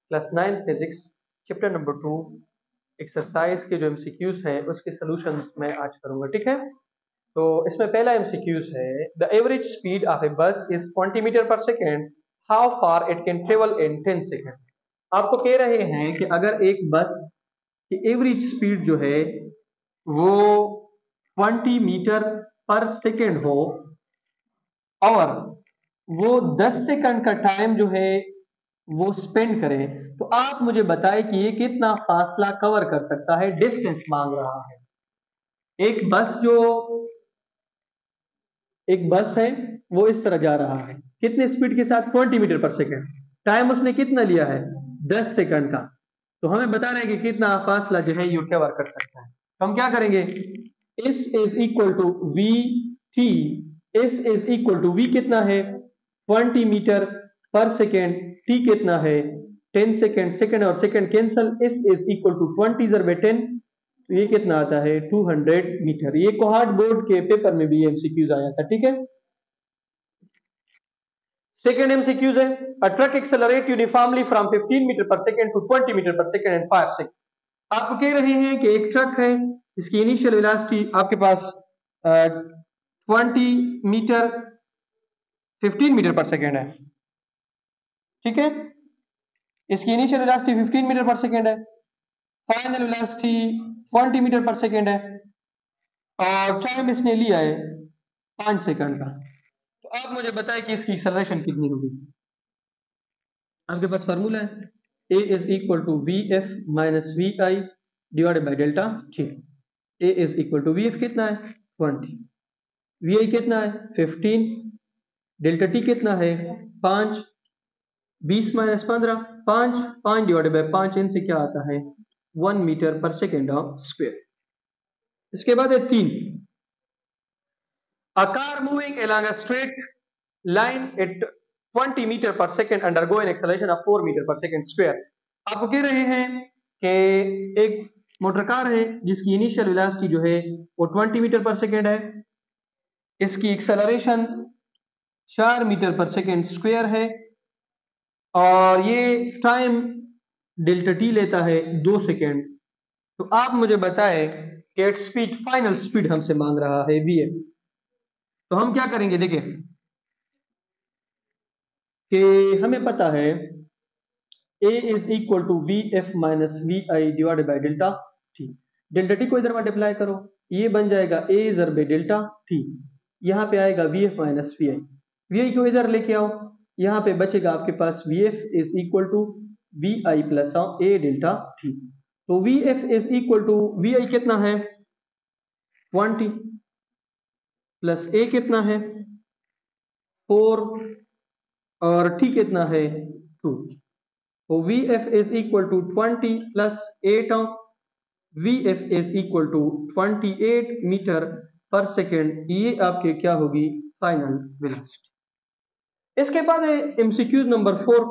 Class 9 physics chapter number 2 exercise के जो MCQs हैं उसके सॉल्यूशंस मैं आज करूंगा। ठीक है, तो इसमें पहला एमसीक्यूज है the average speed of a bus is 20 metre per second, how far it can travel in 10 second. आपको कह रहे हैं कि अगर एक बस की एवरेज स्पीड जो है वो 20 मीटर पर सेकेंड हो और वो 10 सेकंड का टाइम जो है वो स्पेंड करे, तो आप मुझे बताएं कि ये कितना फासला कवर कर सकता है। डिस्टेंस मांग रहा है। एक बस है वो इस तरह जा रहा है, कितने स्पीड के साथ? 20 मीटर पर सेकेंड। टाइम उसने कितना लिया है? 10 सेकंड का। तो हमें बता रहे हैं कि कितना फासला जो है ये कवर कर सकता है। तो हम क्या करेंगे? S is equal to V T. S is equal to V कितना है? 20 मीटर पर सेकेंड। टी कितना है? 10 सेकेंड। सेकेंड और second cancel. S is equal to 20 ज़र 10, तो ये कितना आता है? 200 मीटर। ये कोहार्ट बोर्ड के पेपर में भी एमसीक्यूज आया था। ठीक है, सेकेंड एमसीक्यूज है a truck accelerate uniformly from 15 metre per second to 20 metre per second in 5 second. आपको कह रहे हैं कि एक ट्रक है, इसकी इनिशियल वेलोसिटी आपके पास 20 मीटर 15 मीटर पर सेकेंड है। ठीक है, इसकी initial velocity 15 metre per second है, final velocity 20 metre per second है और टाइम इसने लिया है 5 सेकंड का। तो आप मुझे बताएं कि इसकी एक्सेलरेशन कितनी होगी। आपके पास फार्मूला है a is equal to V F minus V I divided by delta T. a is equal to V F कितना है? 20। वी आई कितना है? 15। डेल्टा टी कितना है? 5। 20 माइनस 15, 5। 5 डिवाइडेड बाई 5, इनसे क्या आता है? 1 मीटर पर सेकेंड स्क्वायर। इसके बाद है 3। A car moving along a straight line at 20 metre per second undergo an acceleration of 4 metre per second square. आपको कह रहे हैं कि एक मोटर कार है जिसकी इनिशियल वेलोसिटी जो है वो 20 मीटर पर सेकेंड है, इसकी acceleration 4 metre per second square है और ये टाइम डेल्टा टी लेता है 2 सेकेंड। तो आप मुझे बताएं कि एट स्पीड, फाइनल स्पीड हमसे मांग रहा है वी एफ। तो हम क्या करेंगे? देखिए कि हमें पता है a is equal to V F minus V I divided by delta T. Delta T को इधर मल्टीप्लाई करो, ये बन जाएगा a ज़र बे डेल्टा टी। यहाँ पे आएगा V F minus V I. V I को इधर लेके आओ, यहाँ पे बचेगा आपके पास V F is equal to V I plus A delta T. तो V F is equal to V I कितना है? 20 प्लस ए कितना है? 4 और टी कितना है? 2। तो V F is equal to 20 plus 8 of V F is equal to 28 metre per second. ये आपके क्या होगी? Final velocity. इसके बाद है MCQs number 4।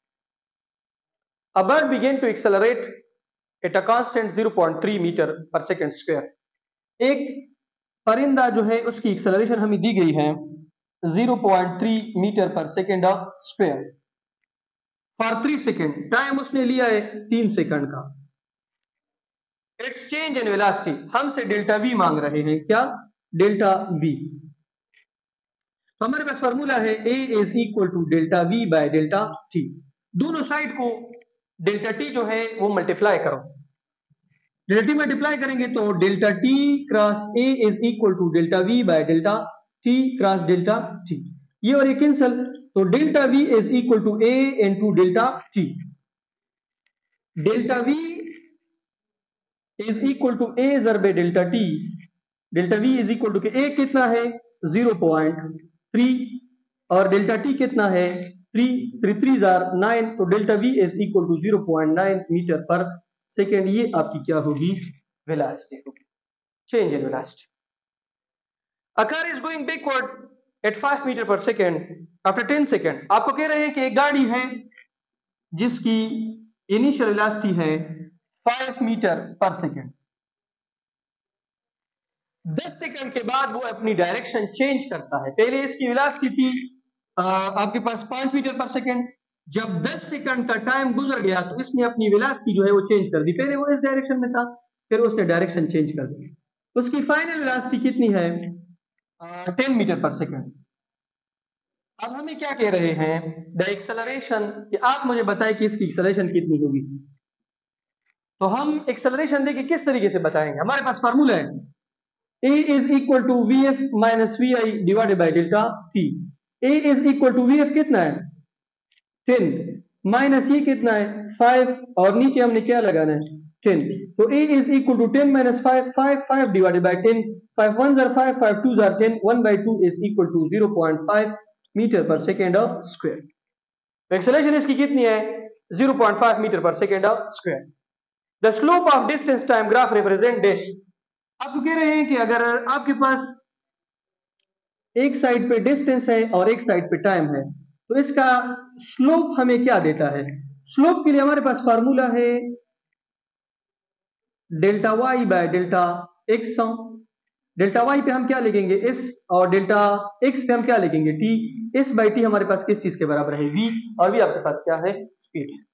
A bird begin to accelerate at a constant 0.3 metre per second square. एक परिंदा जो है उसकी एक्सेलरेशन हमें दी गई है 0.3 metre per second square for 3 second. Time उसने लिया है 3 सेकंड का। इट्स चेंज इन वेलोसिटी, हमसे डेल्टा वी मांग रहे हैं। क्या? Delta V. तो हमारे पास फॉर्मूला है a is equal to delta V by delta T. दोनों साइड को डेल्टा टी जो है वो मल्टीप्लाई करो। डेल्टा टी मल्टीप्लाई करेंगे तो delta T cross a is equal to delta V by delta T cross delta T. ये और ये कैंसल, तो delta V is equal to a into delta T. Delta V is equal to a ज़र बे delta T. Delta V is equal to a कितना है? 0.3 और delta T कितना है? 3 3 ज़ार 9। तो delta V is equal to 0.9 metre per second. ये आपकी क्या होगी? वेलोसिटी होगी, change in velocity. A car is going backward at 5 metre per second after 10 second. आपको कह रहे हैं कि एक गाड़ी है जिसकी इनिशियल वेलोसिटी है 5 मीटर पर सेकेंड। 10 सेकंड के बाद वो अपनी डायरेक्शन चेंज करता है। पहले इसकी वेलोसिटी थी आपके पास 5 मीटर पर सेकेंड, जब 10 सेकंड का टाइम गुजर गया तो इसने अपनी वेलोसिटी जो है वो चेंज कर दी। पहले वो इस डायरेक्शन में था, फिर उसने डायरेक्शन चेंज कर दी। उसकी फाइनल वेलोसिटी कितनी है? 10 मीटर पर सेकंड। अब हमें क्या कह रहे हैं? द एक्सेलरेशन, कि आप मुझे बताएं कि इसकी एक्सेलरेशन कितनी होगी। तो हम एक्सेलरेशन देखिए किस तरीके से बताएंगे। हमारे पास फार्मूला है A is equal to VF minus VI divided by delta T। A is equal to VF कितना है? 10 माइनस ये कितना है? 5, और नीचे हमने क्या लगाना है? 10। तो A is equal to 10 minus 5, 5 divided by 10, 5 1s are 5, 5 2s are 10, 1 by 2 is equal to 0.5 metre per second square. तो एक्सेलरेशन इसकी कितनी है? 0.5 metre per second square. The slope of distance time graph represent dash. आपको कह रहे हैं कि अगर आपके पास एक साइड पे डिस्टेंस है और एक साइड पे टाइम है, तो इसका स्लोप हमें क्या देता है? स्लोप के लिए हमारे पास फार्मूला है delta y by delta x. Delta y पे हम क्या लिखेंगे? एस, और डेल्टा एक्स पे हम क्या लिखेंगे? टी। एस बाई टी हमारे पास किस चीज के बराबर है? वी, और वी आपके पास क्या है? स्पीड है।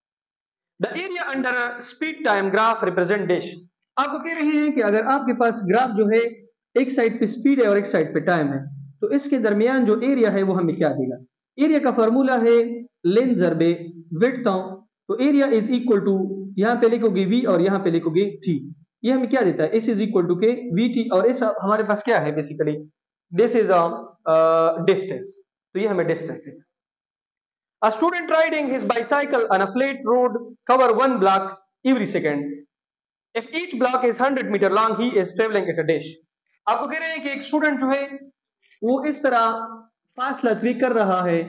The area under speed time graph represent dash. आपको कह रहे हैं कि अगर आपके पास ग्राफ जो है एक साइड पे स्पीड है और एक साइड पे टाइम है, तो इसके दरमियान जो एरिया है वो हमें क्या देगा? एरिया का फॉर्मूला है लेंथ जरबे विड्थ। तो एरिया इज इक्वल टू, यहां पे लिखोगे वी और यहां पे लिखोगे टी। ये हमें क्या देता है? एस इज इक्वल टू के वी टी, और इस हमारे पास क्या है? बेसिकली दिस इज डिस्टेंस, तो ये हमें डिस्टेंस है। A student riding his bicycle on a flat road cover one block every second. If each block is 100 meter long, he is traveling at a dash. आपको कह रहे हैं कि एक स्टूडेंट जो है वो इस तरह फासला तय कर रहा है,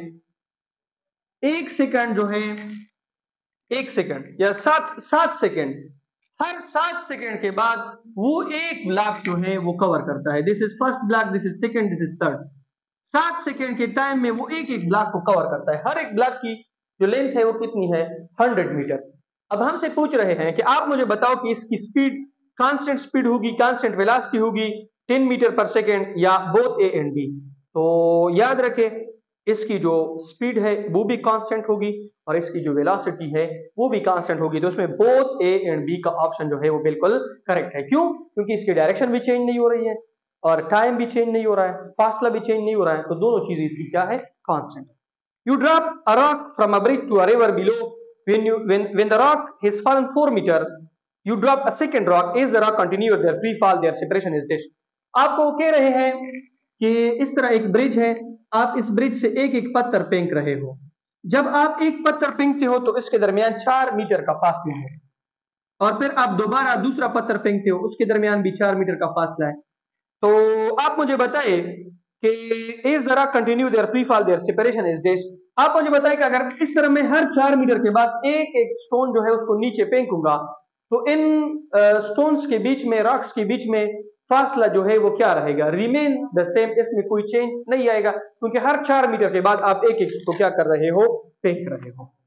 एक सेकंड जो है, एक सेकंड या 7 सेकंड, हर 7 सेकंड के बाद वो एक ब्लॉक जो है वो कवर करता है। This is first block, this is second, this is third. 7 second के टाइम में वो एक एक ब्लॉक को कवर करता है। हर एक ब्लॉक की जो लेंथ है वो कितनी है? 100 मीटर। अब हमसे पूछ रहे हैं कि आप मुझे बताओ कि इसकी स्पीड कांस्टेंट स्पीड होगी, कांस्टेंट वेलोसिटी होगी 10 मीटर पर सेकंड, या बोथ ए एंड बी। तो याद रखें इसकी जो स्पीड है वो भी कांस्टेंट होगी और इसकी जो वेलोसिटी है वो भी कांस्टेंट होगी। तो उसमें बोथ ए एंड बी का ऑप्शन जो है वो बिल्कुल करेक्ट है। क्यों? क्योंकि इसकी डायरेक्शन भी चेंज नहीं हो रही है और टाइम भी चेंज नहीं हो रहा है, फासला भी चेंज नहीं हो रहा है, तो दोनों चीजें इसकी क्या है? Constant. You drop a rock from a bridge to a river below, when the rock has fallen 4 meter, you drop a second rock, as the rock continue their free fall, their separation is this। आपको कह रहे हैं कि इस तरह एक bridge है, आप इस ब्रिज से एक एक पत्थर फेंक रहे हो। जब आप एक पत्थर फेंकते हो तो इसके दरमियान 4 मीटर का फासला है, और फिर आप दोबारा दूसरा पत्थर फेंकते हो, उसके दरमियान भी 4 मीटर का फासला है। तो आप मुझे बताइए कि इस तरह continue their free fall their separation is this. आप मुझे बताइए कि अगर इस तरह मैं हर 4 मीटर के बाद एक एक स्टोन जो है उसको नीचे फेंकूंगा, तो इन स्टोन्स के बीच में, रॉक्स के बीच में फासला जो है वो क्या रहेगा? रिमेन द सेम, इसमें कोई चेंज नहीं आएगा, क्योंकि हर 4 मीटर के बाद आप एक एक को क्या कर रहे हो? फेंक रहे हो।